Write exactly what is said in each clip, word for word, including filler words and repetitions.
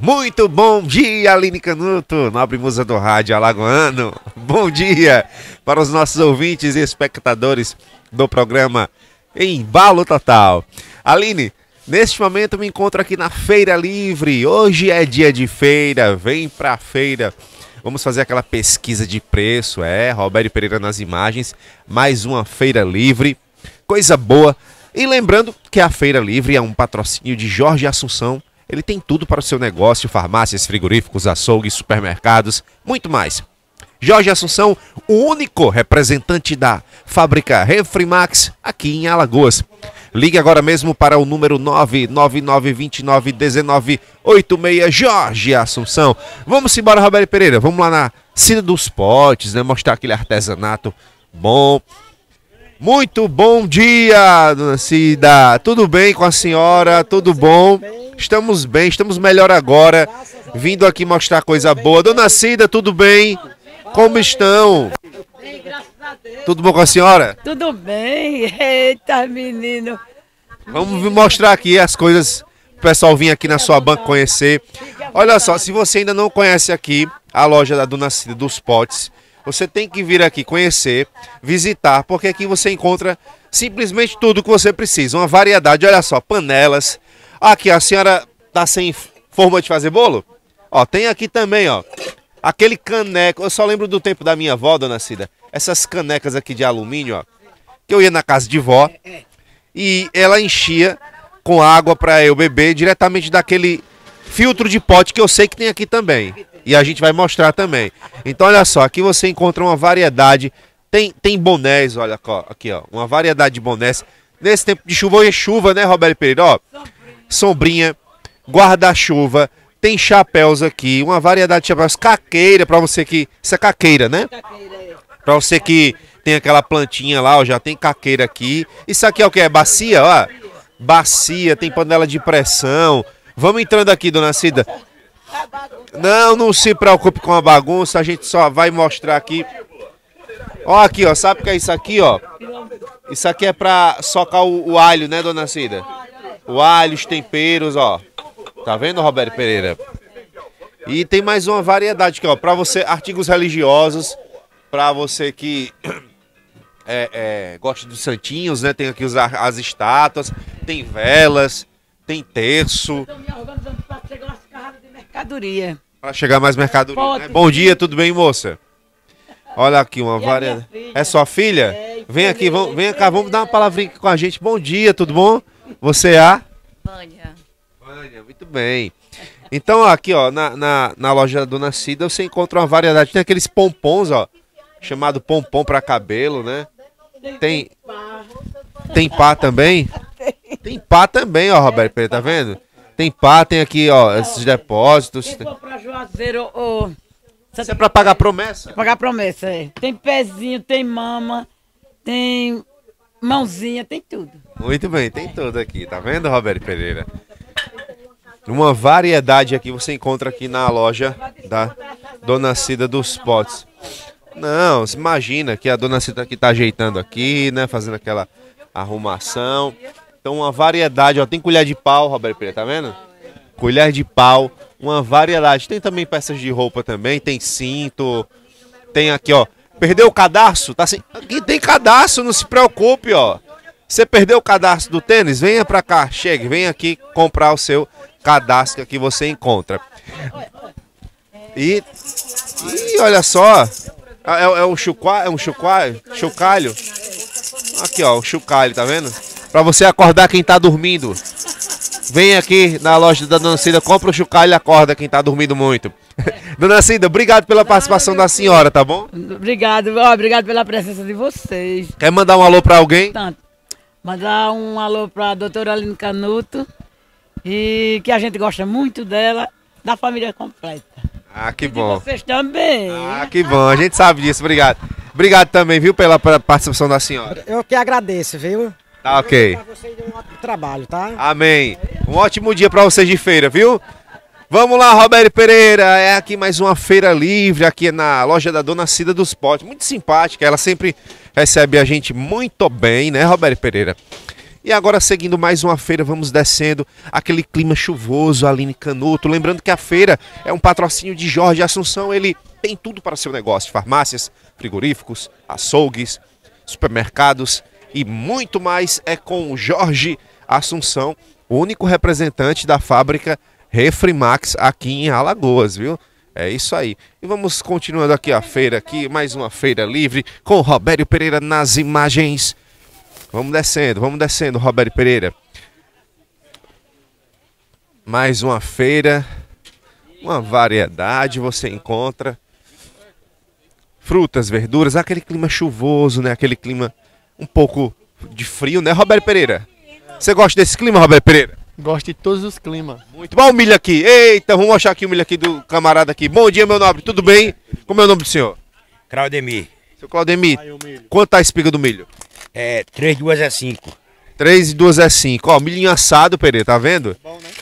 Muito bom dia, Aline Canuto, nobre musa do rádio alagoano. Bom dia para os nossos ouvintes e espectadores do programa Embalo Total. Aline, neste momento me encontro aqui na Feira Livre. Hoje é dia de feira, vem pra feira. Vamos fazer aquela pesquisa de preço, é, Roberto Pereira nas imagens. Mais uma Feira Livre, coisa boa. E lembrando que a Feira Livre é um patrocínio de Jorge Assunção. Ele tem tudo para o seu negócio, farmácias, frigoríficos, açougues, supermercados, muito mais. Jorge Assunção, o único representante da fábrica Refrimax aqui em Alagoas. Ligue agora mesmo para o número nove nove nove dois nove um nove oito seis, Jorge Assunção. Vamos embora, Roberto Pereira, vamos lá na Cida dos Potes, né? Mostrar aquele artesanato bom. Muito bom dia, dona Cida. Tudo bem com a senhora? Tudo bom? Estamos bem, estamos melhor agora. Vindo aqui mostrar coisa boa. Dona Cida, tudo bem? Como estão? Bem, graças a Deus. Tudo bom com a senhora? Tudo bem. Eita, menino. Vamos mostrar aqui as coisas. O pessoal vir aqui na sua banca conhecer. Olha só, se você ainda não conhece aqui a loja da Dona Cida dos Potes, você tem que vir aqui conhecer, visitar, porque aqui você encontra simplesmente tudo que você precisa. Uma variedade, olha só, panelas. Aqui, a senhora tá sem forma de fazer bolo? Ó, tem aqui também, ó, aquele caneco. Eu só lembro do tempo da minha avó, Dona Cida. Essas canecas aqui de alumínio, ó, que eu ia na casa de vó e ela enchia com água para eu beber diretamente daquele filtro de pote que eu sei que tem aqui também. E a gente vai mostrar também. Então, olha só, aqui você encontra uma variedade. Tem, tem bonés, olha aqui, ó, uma variedade de bonés. Nesse tempo de chuva, hoje é chuva, né, Roberto Pereira? Ó, sombrinha, guarda-chuva, tem chapéus aqui, uma variedade de chapéus, caqueira para você que... Isso é caqueira, né? Para você que tem aquela plantinha lá, ó, já tem caqueira aqui. Isso aqui é o que? É bacia, ó. Bacia, tem panela de pressão. Vamos entrando aqui, Dona Cida. Não, não se preocupe com a bagunça, a gente só vai mostrar aqui. Ó aqui, ó, sabe o que é isso aqui, ó? Isso aqui é para socar o, o alho, né, Dona Cida? O alho, os temperos, ó. Tá vendo, Roberto Pereira? E tem mais uma variedade aqui, ó, para você, artigos religiosos, para você que é, é, gosta dos santinhos, né? Tem aqui os, as estátuas, tem velas, tem terço. Estou me organizando para chegar umas carradas de mercadoria. Para chegar mais mercadoria, né? Bom dia, tudo bem, moça? Olha aqui, uma variedade. É sua filha? É, vem aqui, vamos, vem cá, vamos dar uma palavrinha aqui com a gente. Bom dia, tudo bom? Você é a? Vânia. Vânia, muito bem. Então, ó, aqui, ó, na, na, na loja da Dona Cida, você encontra uma variedade. Tem aqueles pompons, ó, chamado pompom para cabelo, né? Tem, tem pá também? Tem pá também, ó, Roberto Pereira, tá vendo? Tem pá, tem aqui, ó, esses depósitos. Quem for pra Juazeiro, ô... Isso é pra pagar promessa? Pagar promessa, é. Tem pezinho, tem mama, tem mãozinha, tem tudo. Muito bem, tem tudo aqui, tá vendo, Roberto Pereira? Uma variedade aqui você encontra aqui na loja da Dona Cida dos Potes. Não, se imagina que a Dona Cida aqui tá ajeitando aqui, né, fazendo aquela arrumação. Então uma variedade, ó, tem colher de pau, Roberto Pereira, tá vendo? Colher de pau, uma variedade. Tem também peças de roupa também, tem cinto, tem aqui, ó. Perdeu o cadarço? Tá sem... Aqui tem cadarço, não se preocupe, ó. Você perdeu o cadarço do tênis? Venha pra cá, chegue, venha aqui comprar o seu cadastro que aqui você encontra. E, e olha só, é, é um chucalho, é um chucalho, chocalho. Aqui, ó, o chocalho, tá vendo? Pra você acordar quem tá dormindo. Vem aqui na loja da Dona Cida, compra o chocalho e acorda quem tá dormindo muito. Dona Cida, obrigado pela participação da senhora, tá bom? Obrigado, ó, obrigado pela presença de vocês. Quer mandar um alô pra alguém? Tanto. Mandar um alô pra doutora Aline Canuto, e que a gente gosta muito dela, da família completa. Ah, que E bom. vocês também. Ah, que bom, a gente sabe disso, obrigado. Obrigado também, viu, pela, pela participação da senhora. Eu que agradeço, viu? Tá ok. Pra vocês um ótimo trabalho, tá? Amém. Um ótimo dia pra vocês de feira, viu? Vamos lá, Roberto Pereira. É aqui mais uma feira livre, aqui na loja da Dona Cida dos Potes. Muito simpática, ela sempre recebe a gente muito bem, né, Roberto Pereira? E agora, seguindo mais uma feira, vamos descendo aquele clima chuvoso, Aline Canuto. Lembrando que a feira é um patrocínio de Jorge Assunção, ele tem tudo para o seu negócio. Farmácias, frigoríficos, açougues, supermercados e muito mais é com o Jorge Assunção, o único representante da fábrica Refrimax aqui em Alagoas, viu? É isso aí. E vamos continuando aqui a feira, aqui, mais uma feira livre com o Robério Pereira nas imagens. Vamos descendo, vamos descendo, Robério Pereira. Mais uma feira, uma variedade você encontra. Frutas, verduras, aquele clima chuvoso, né? Aquele clima um pouco de frio, né, Robério Pereira? Você gosta desse clima, Robério Pereira? Gosto de todos os climas. Muito bom, o milho aqui. Eita, vamos mostrar aqui o milho aqui do camarada aqui. Bom dia, meu nobre, tudo bem? Como é o nome do senhor? Claudemir. Seu Claudemir, quanto tá a espiga do milho? É, três, duas é cinco. três e duas é cinco. Ó, milhinho assado, Pereira, tá vendo? Bom, né?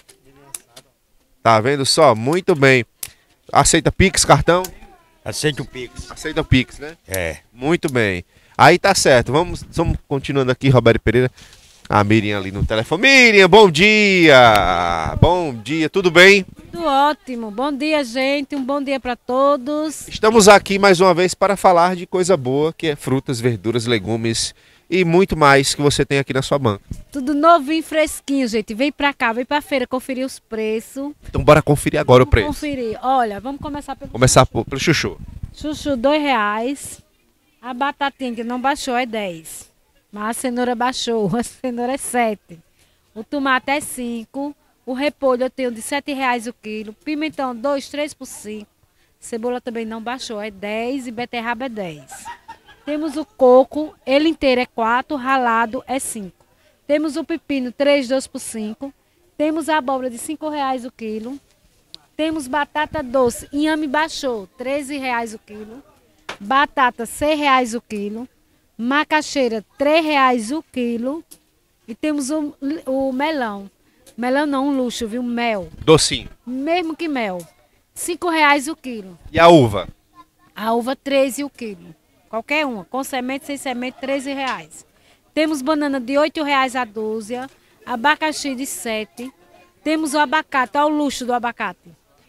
Tá vendo só? Muito bem. Aceita Pix, cartão? Aceita o Pix. Aceita Pix, né? É. Muito bem. Aí tá certo. Vamos, vamos continuando aqui, Robério Pereira. A Miriam ali no telefone. Miriam, bom dia! Bom dia, tudo bem? Tudo ótimo. Bom dia, gente. Um bom dia para todos. Estamos aqui mais uma vez para falar de coisa boa, que é frutas, verduras, legumes e muito mais que você tem aqui na sua banca. Tudo novinho, fresquinho, gente. Vem pra cá, vem pra feira conferir os preços. Então bora conferir agora o Vamos preço. conferir. Olha, vamos começar pelo Começar por- pelo chuchu. chuchu, dois reais. A batatinha que não baixou é dez. Mas a cenoura baixou, a cenoura é sete. O tomate é cinco. O repolho eu tenho de sete reais o quilo. Pimentão, dois, três por cinco. Cebola também não baixou, é dez. E beterraba é dez. Temos o coco, ele inteiro é quatro, ralado é cinco. Temos o pepino, três, dois por cinco. Temos a abóbora de cinco reais o quilo. Temos batata doce, inhame baixou, treze reais o quilo. Batata, seis reais o quilo. Macaxeira, três reais o quilo. E temos o, o melão. Melão não, um luxo, viu? Mel. Docinho. Mesmo que mel. cinco reais o quilo. E a uva? A uva, treze o quilo. Qualquer uma. Com semente, sem semente, treze reais. Temos banana de oito reais a dúzia. Abacaxi de sete. Temos o abacate, olha o luxo do abacate.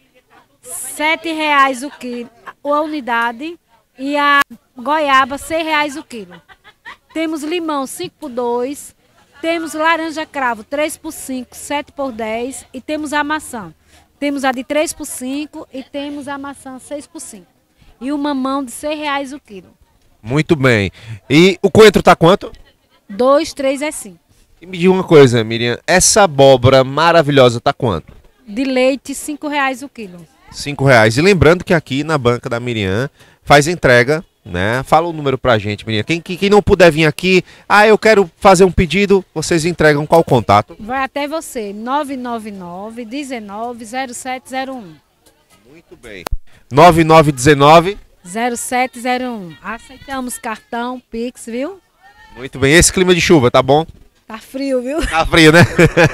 sete reais o quilo, a unidade. E a goiaba, seis reais o quilo. Temos limão, cinco por dois. Temos laranja cravo, três por cinco, sete por dez. E temos a maçã. Temos a de três por cinco e temos a maçã seis por cinco. E o mamão de seis reais o quilo. Muito bem. E o coentro tá quanto? dois, três é cinco. E me diga uma coisa, Miriam. Essa abóbora maravilhosa tá quanto? De leite, cinco reais o quilo. Cinco reais. E lembrando que aqui na banca da Miriam faz entrega, né? Fala o número pra gente, Miriam. Quem, quem, quem não puder vir aqui, ah, eu quero fazer um pedido, vocês entregam qual contato? Vai até você, nove nove nove, dezenove, zero sete zero um. Muito bem. nove nove um nove. zero sete zero um. Aceitamos cartão, Pix, viu? Muito bem. Esse clima de chuva, tá bom? Tá frio, viu? Tá frio, né?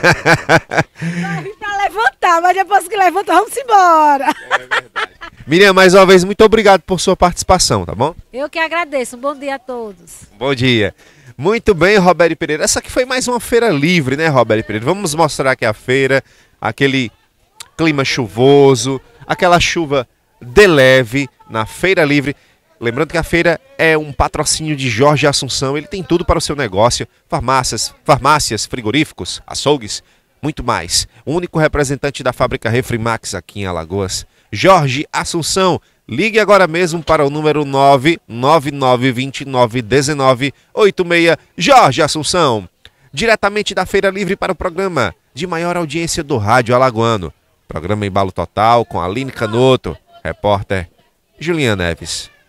Não vim pra levantar, mas depois que levanta, vamos embora. Miriam, mais uma vez, muito obrigado por sua participação, tá bom? Eu que agradeço. Um bom dia a todos. Bom dia. Muito bem, Robério Pereira. Essa aqui foi mais uma feira livre, né, Robério Pereira? Vamos mostrar aqui a feira, aquele clima chuvoso, aquela chuva de leve na feira livre. Lembrando que a feira é um patrocínio de Jorge Assunção, ele tem tudo para o seu negócio, farmácias, farmácias, frigoríficos, açougues, muito mais. O único representante da fábrica Refrimax aqui em Alagoas, Jorge Assunção. Ligue agora mesmo para o número nove nove nove dois nove um nove oito seis, Jorge Assunção. Diretamente da Feira Livre para o programa de maior audiência do rádio alagoano. Programa Embalo Total com Aline Canuto, repórter Juliana Neves.